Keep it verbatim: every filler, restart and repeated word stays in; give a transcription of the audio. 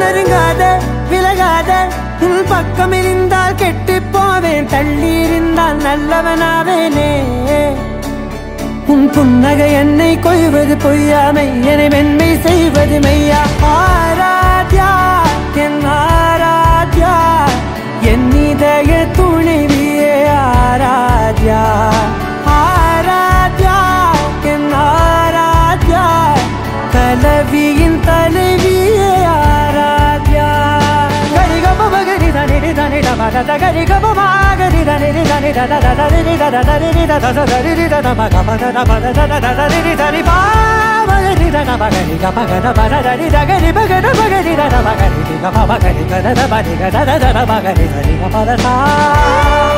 நெருங்காத விலகாத உன் பக்கம் இருந்தால் கெட்டு போவேன் தள்ளி இருந்தால் நல்லவனாவேனே உன் புன்னகை என்னை கொய்வது பொய்யாமை என்னை மென்மை செய்வது மெய்யா ஆராத்யா என் ஆராத்யா என் இதய துணைவியே ஆராத்யா ஆராத்யா என் ஆராத்யா கலவியின் தலைவியே ஆராத்யா கரிகப பகரி தனி தனி டமக கரி கப மாகரி தனி தனி தத தரி தத தரி தத தரி தத மக பத பத தத தரி தரி பாவரி தன மகரி கப கத பத தரி தகரி பகத பகரி தன மகரி கப பகரி கத பதி கத தத மகரி தரி கப தா